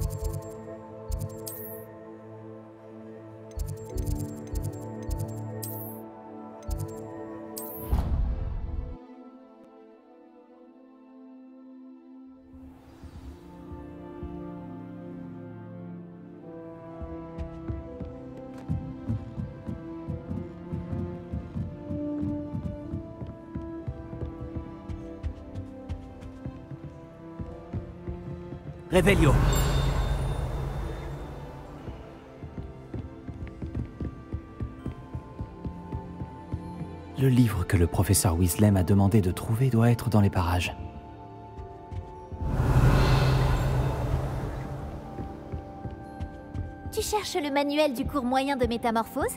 Revelio. Le livre que le professeur Weasley m'a demandé de trouver doit être dans les parages. Tu cherches le manuel du cours moyen de métamorphose?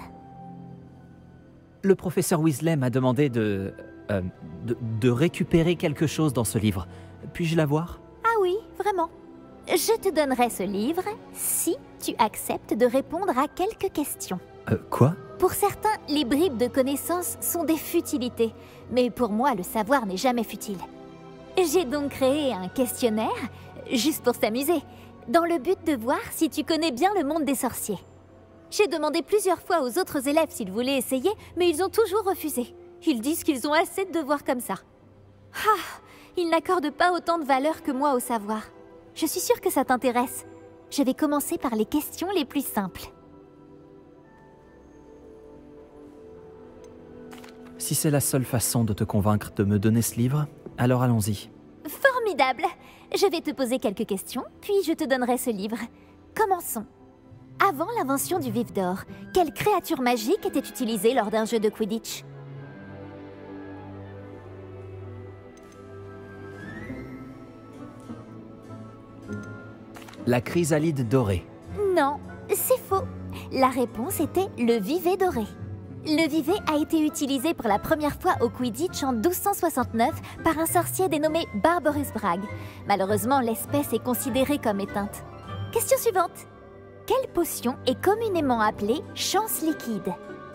Le professeur Weasley m'a demandé de récupérer quelque chose dans ce livre. Puis-je l'avoir? Ah oui, vraiment. Je te donnerai ce livre si tu acceptes de répondre à quelques questions. Quoi? Pour certains, les bribes de connaissances sont des futilités, mais pour moi, le savoir n'est jamais futile. J'ai donc créé un questionnaire, juste pour s'amuser, dans le but de voir si tu connais bien le monde des sorciers. J'ai demandé plusieurs fois aux autres élèves s'ils voulaient essayer, mais ils ont toujours refusé. Ils disent qu'ils ont assez de devoirs comme ça. Ah, ils n'accordent pas autant de valeur que moi au savoir. Je suis sûre que ça t'intéresse. Je vais commencer par les questions les plus simples. Si c'est la seule façon de te convaincre de me donner ce livre, alors allons-y. Formidable! Je vais te poser quelques questions, puis je te donnerai ce livre. Commençons. Avant l'invention du vif d'or, quelle créature magique était utilisée lors d'un jeu de Quidditch? La chrysalide dorée. Non, c'est faux. La réponse était le vivet doré. Le vivet a été utilisé pour la première fois au Quidditch en 1269 par un sorcier dénommé Barbarus Bragg. Malheureusement, l'espèce est considérée comme éteinte. Question suivante. Quelle potion est communément appelée chance liquide?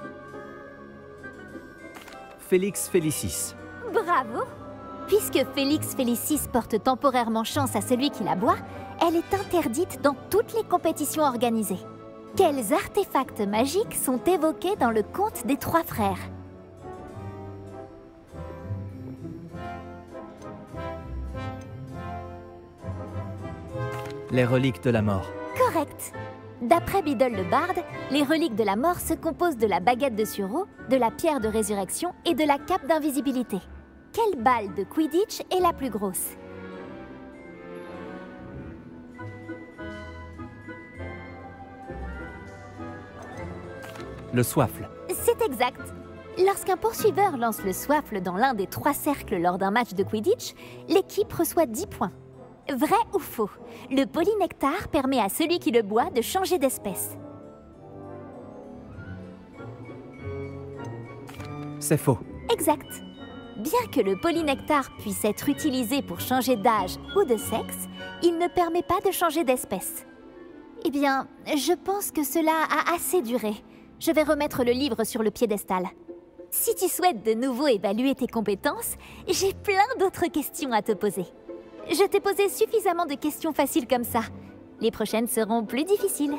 Félix Félicis. Bravo! Puisque Félix Félicis porte temporairement chance à celui qui la boit, elle est interdite dans toutes les compétitions organisées. Quels artefacts magiques sont évoqués dans le conte des trois frères? Les reliques de la mort. Correct. D'après Biddle le barde, les reliques de la mort se composent de la baguette de sureau, de la pierre de résurrection et de la cape d'invisibilité. Quelle balle de Quidditch est la plus grosse? Le soifle. C'est exact. Lorsqu'un poursuiveur lance le soifle dans l'un des 3 cercles lors d'un match de Quidditch, l'équipe reçoit 10 points. Vrai ou faux? Le polynectar permet à celui qui le boit de changer d'espèce. C'est faux. Exact. Bien que le polynectar puisse être utilisé pour changer d'âge ou de sexe, il ne permet pas de changer d'espèce. Eh bien, je pense que cela a assez duré. Je vais remettre le livre sur le piédestal. Si tu souhaites de nouveau évaluer tes compétences, j'ai plein d'autres questions à te poser. Je t'ai posé suffisamment de questions faciles comme ça. Les prochaines seront plus difficiles.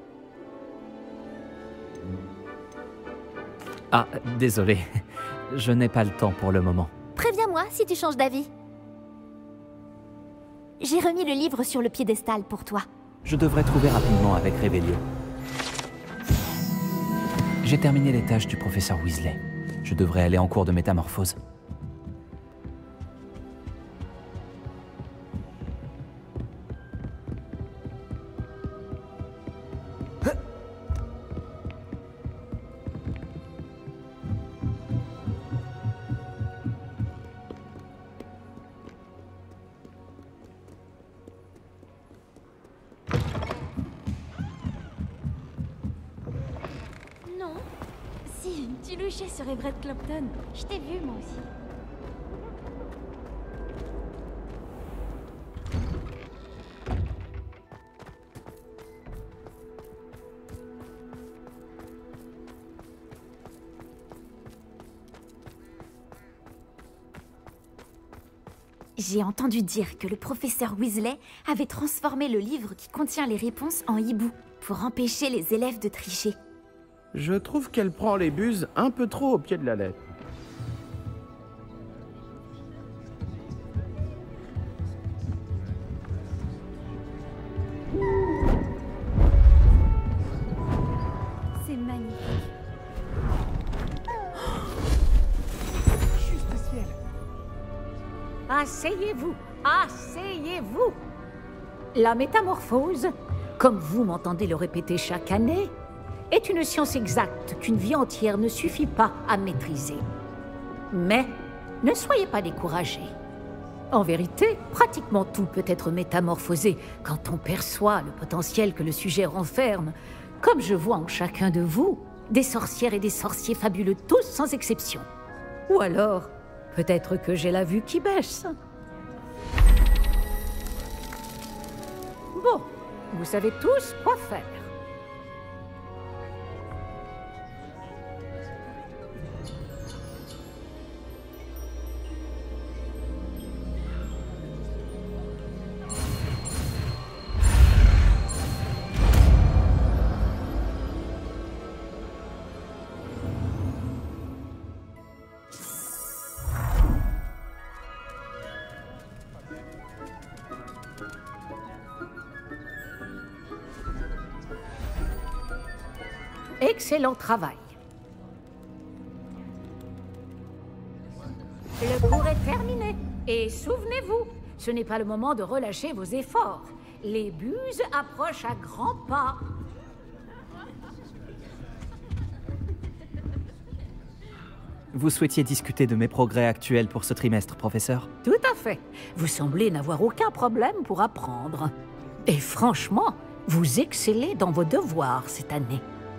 Ah, désolé. Je n'ai pas le temps pour le moment. Préviens-moi si tu changes d'avis. J'ai remis le livre sur le piédestal pour toi. Je devrais trouver rapidement avec Revelio. J'ai terminé les tâches du professeur Weasley. Je devrais aller en cours de métamorphose. Non. Si, tu louchais sur Everett Clompton. Je t'ai vu, moi aussi. J'ai entendu dire que le professeur Weasley avait transformé le livre qui contient les réponses en hibou pour empêcher les élèves de tricher. Je trouve qu'elle prend les buses un peu trop au pied de la lettre. C'est magnifique. Juste ciel. Asseyez-vous, asseyez-vous. La métamorphose, comme vous m'entendez le répéter chaque année, est une science exacte qu'une vie entière ne suffit pas à maîtriser. Mais ne soyez pas découragés. En vérité, pratiquement tout peut être métamorphosé quand on perçoit le potentiel que le sujet renferme, comme je vois en chacun de vous, des sorcières et des sorciers fabuleux, tous sans exception. Ou alors, peut-être que j'ai la vue qui baisse. Bon, vous savez tous quoi faire. Excellent travail. Le cours est terminé. Et souvenez-vous, ce n'est pas le moment de relâcher vos efforts. Les buses approchent à grands pas. Vous souhaitiez discuter de mes progrès actuels pour ce trimestre, professeur? Tout à fait. Vous semblez n'avoir aucun problème pour apprendre. Et franchement, vous excellez dans vos devoirs cette année.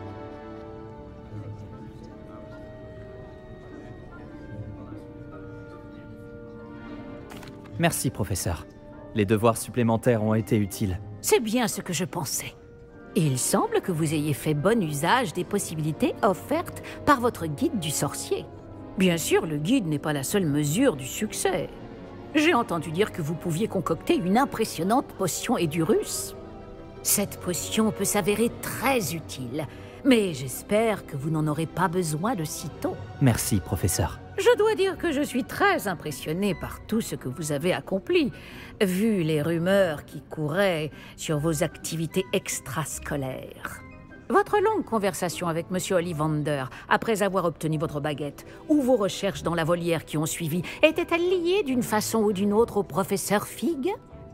Merci, professeur. Les devoirs supplémentaires ont été utiles. C'est bien ce que je pensais. Il semble que vous ayez fait bon usage des possibilités offertes par votre guide du sorcier. Bien sûr, le guide n'est pas la seule mesure du succès. J'ai entendu dire que vous pouviez concocter une impressionnante potion Edurus. Cette potion peut s'avérer très utile, mais j'espère que vous n'en aurez pas besoin de sitôt. Merci, professeur. Je dois dire que je suis très impressionnée par tout ce que vous avez accompli, vu les rumeurs qui couraient sur vos activités extrascolaires. Votre longue conversation avec Monsieur Ollivander, après avoir obtenu votre baguette, ou vos recherches dans la volière qui ont suivi, étaient-elles liées d'une façon ou d'une autre au professeur Fig?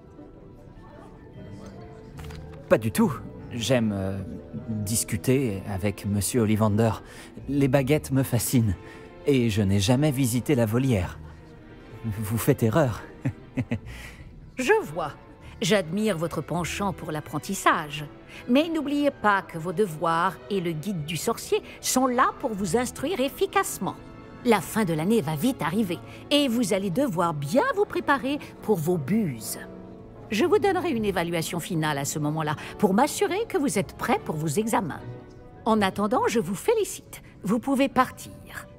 Pas du tout. J'aime discuter avec Monsieur Ollivander. Les baguettes me fascinent. Et je n'ai jamais visité la volière. Vous faites erreur. Je vois. J'admire votre penchant pour l'apprentissage. Mais n'oubliez pas que vos devoirs et le guide du sorcier sont là pour vous instruire efficacement. La fin de l'année va vite arriver et vous allez devoir bien vous préparer pour vos buses. Je vous donnerai une évaluation finale à ce moment-là pour m'assurer que vous êtes prêts pour vos examens. En attendant, je vous félicite. Vous pouvez partir.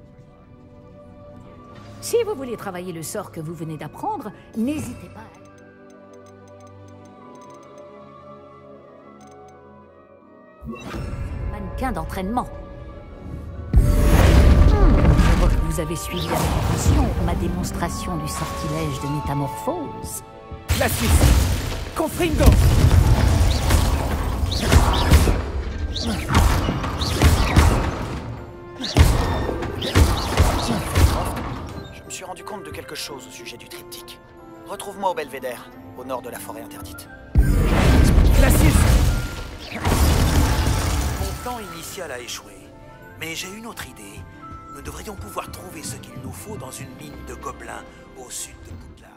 Si vous voulez travailler le sort que vous venez d'apprendre, n'hésitez pas à... Mannequin d'entraînement. Je vois que vous avez suivi avec attention ma démonstration du sortilège de métamorphose. La Suisse. Confringo. Je me suis rendu compte de quelque chose au sujet du triptyque. Retrouve-moi au Belvédère, au nord de la forêt interdite. La Suisse. Mon plan initial a échoué, mais j'ai une autre idée. Nous devrions pouvoir trouver ce qu'il nous faut dans une mine de gobelins au sud de Poudlard.